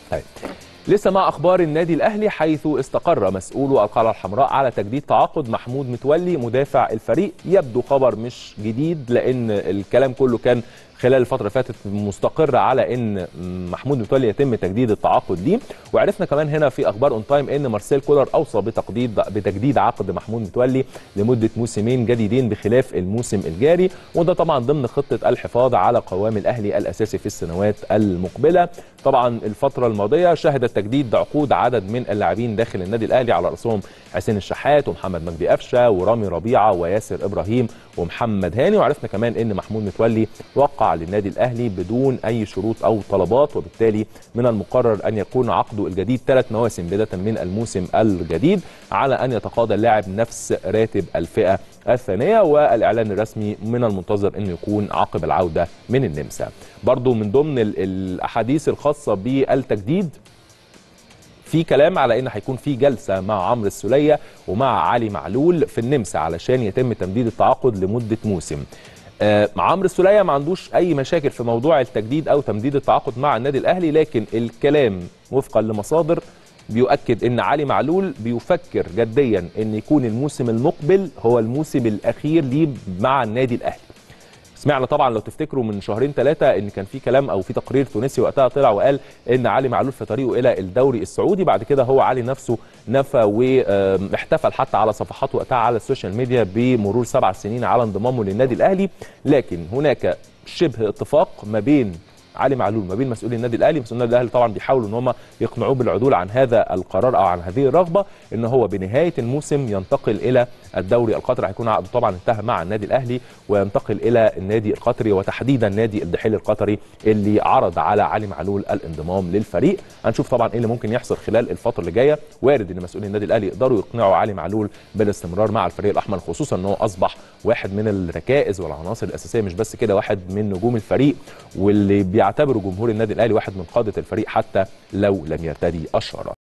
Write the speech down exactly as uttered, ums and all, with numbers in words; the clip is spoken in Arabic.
طيب لسه مع اخبار النادي الاهلي، حيث استقر مسؤولو القلعه الحمراء على تجديد تعاقد محمود متولي مدافع الفريق. يبدو خبر مش جديد، لان الكلام كله كان خلال الفتره اللي فاتت مستقر على ان محمود متولي يتم تجديد التعاقد ليه. وعرفنا كمان هنا في اخبار اون تايم ان مارسيل كولر اوصى بتجديد بتجديد عقد محمود متولي لمده موسمين جديدين بخلاف الموسم الجاري، وده طبعا ضمن خطه الحفاظ على قوام الاهلي الاساسي في السنوات المقبله. طبعا الفتره الماضيه شهدت تجديد عقود عدد من اللاعبين داخل النادي الاهلي، على راسهم حسين الشحات ومحمد مجدي قفشه ورامي ربيعه وياسر ابراهيم ومحمد هاني. وعرفنا كمان ان محمود متولي وقع للنادي الاهلي بدون اي شروط او طلبات، وبالتالي من المقرر ان يكون عقده الجديد ثلاث مواسم بدايه من الموسم الجديد، على ان يتقاضى اللاعب نفس راتب الفئه الثانيه. والاعلان الرسمي من المنتظر انه يكون عقب العوده من النمسا. برضو من ضمن الاحاديث الخاصه بالتجديد في كلام على ان هيكون في جلسه مع عمرو السوليه ومع علي معلول في النمسا علشان يتم تمديد التعاقد لمده موسم. آه عمرو السوليه ما عندوش اي مشاكل في موضوع التجديد او تمديد التعاقد مع النادي الاهلي، لكن الكلام وفقا لمصادر بيؤكد ان علي معلول بيفكر جديا ان يكون الموسم المقبل هو الموسم الاخير ليه مع النادي الاهلي. سمعنا طبعا لو تفتكروا من شهرين ثلاثه ان كان في كلام او في تقرير تونسي وقتها طلع وقال ان علي معلول في طريقه الى الدوري السعودي. بعد كده هو علي نفسه نفى واحتفل حتى على صفحاته وقتها على السوشيال ميديا بمرور سبع سنين على انضمامه للنادي الاهلي. لكن هناك شبه اتفاق ما بين علي معلول ما بين مسؤولي النادي الاهلي. مسؤولي النادي الاهلي طبعا بيحاولوا ان هم يقنعوه بالعدول عن هذا القرار او عن هذه الرغبه، ان هو بنهايه الموسم ينتقل الى الدوري القطري. هيكون عقده طبعا انتهى مع النادي الاهلي وينتقل الى النادي القطري، وتحديدا نادي الدحيل القطري اللي عرض على علي معلول الانضمام للفريق. هنشوف طبعا ايه اللي ممكن يحصل خلال الفتره اللي جايه. وارد ان مسؤولي النادي الاهلي يقدروا يقنعوا علي معلول بالاستمرار مع الفريق الاحمر، خصوصا ان هو اصبح واحد من الركائز والعناصر الاساسيه، مش بس كده واحد من نجوم الفريق، واللي بيعتبروا جمهور النادي الاهلي واحد من قاده الفريق حتى لو لم يرتدي الشاره.